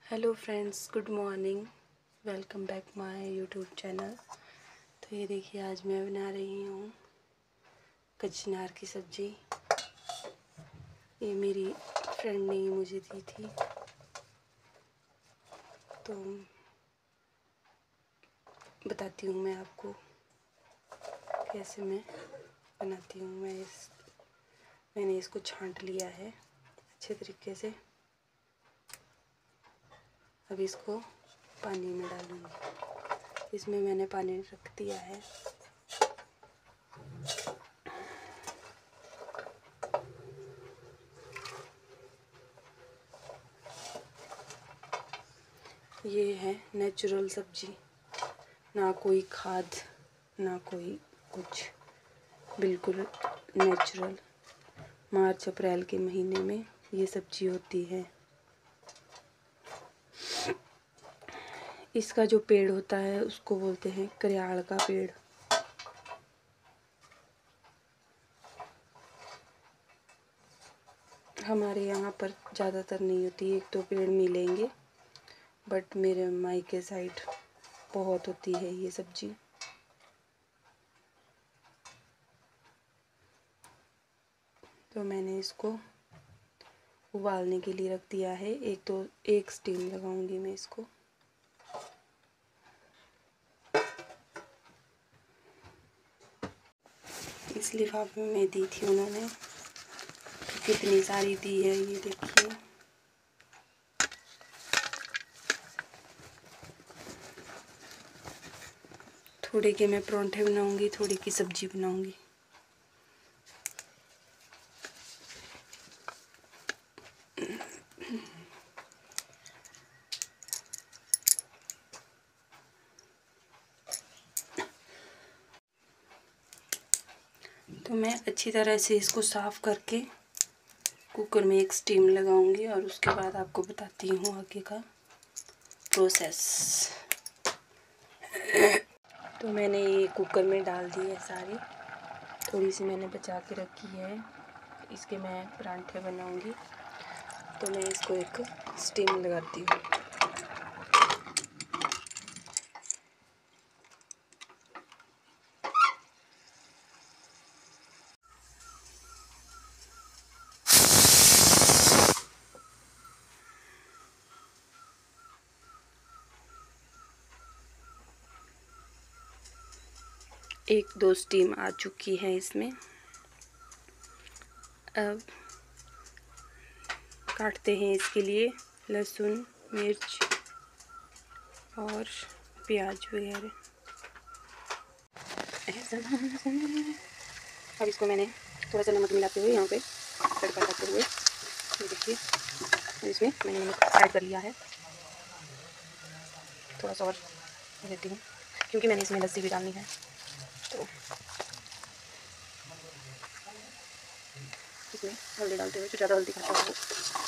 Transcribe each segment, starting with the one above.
Hello friends, good morning. Welcome back my YouTube channel. तो ये देखिए, आज मैं बना रही हूँ कचनार की सब्ज़ी। ये मेरी फ्रेंड ने ही मुझे दी थी, तो बताती हूँ मैं आपको कैसे मैं बनाती हूँ। मैंने इसको छांट लिया है अच्छे तरीके से। अब इसको पानी में डालूँगी। इसमें मैंने पानी रख दिया है। ये है नेचुरल सब्ज़ी, ना कोई खाद ना कोई कुछ, बिल्कुल नेचुरल। मार्च अप्रैल के महीने में ये सब्ज़ी होती है। इसका जो पेड़ होता है उसको बोलते हैं करियाल का पेड़। हमारे यहाँ पर ज़्यादातर नहीं होती, एक दो पेड़ मिलेंगे, बट मेरे मायके साइड बहुत होती है ये सब्ज़ी। तो मैंने इसको उबालने के लिए रख दिया है। एक स्टीम लगाऊंगी मैं इसको। इस लिफाफे में दी थी उन्होंने, कितनी सारी दी है ये देखिए। थोड़े के मैं परांठे बनाऊंगी, थोड़े की सब्जी बनाऊंगी। तो मैं अच्छी तरह से इसको साफ़ करके कुकर में एक स्टीम लगाऊंगी और उसके बाद आपको बताती हूँ आगे का प्रोसेस। तो मैंने ये कुकर में डाल दी है सारी, थोड़ी सी मैंने बचा के रखी है। इसके मैं परांठे बनाऊंगी, तो मैं इसको एक स्टीम लगाती हूँ। एक दो स्टीम आ चुकी है इसमें। अब काटते हैं इसके लिए लहसुन, मिर्च और प्याज वगैरह। अब इसको मैंने थोड़ा सा नमक मिलाते हुए यहाँ पे तड़का करते हुए, ये देखिए, इसमें मैंने नमक ऐड कर लिया है। थोड़ा सा और देती हूँ क्योंकि मैंने इसमें लस्सी भी डालनी है। तो इसमें हल्दी डालते हुए, जो ज़्यादा हल्दी खाता है वो।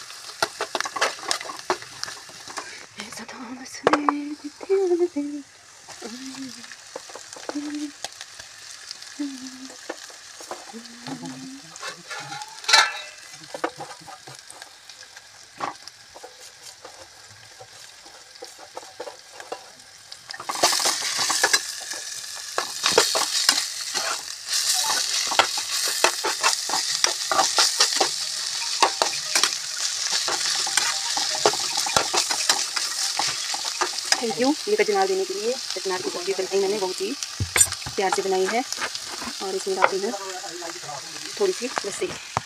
थैंक यू ये कचनार देने के लिए। कचनार की सब्ज़ी बनाई मैंने, बहुत ही प्यार से बनाई है। और इसमें डालती हूँ थोड़ी सी लस्सी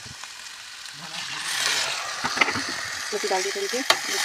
डाल दी थोड़ी सी।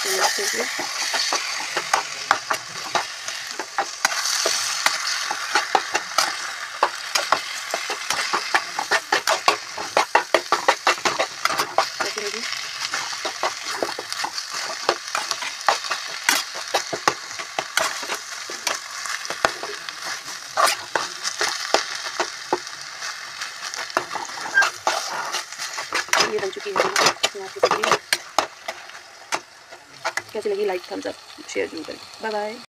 ये बन चुकी है आपकी सब्जी। कैसी लगी? लाइक, थम्स अप, शेयर जरूर करें। Bye bye.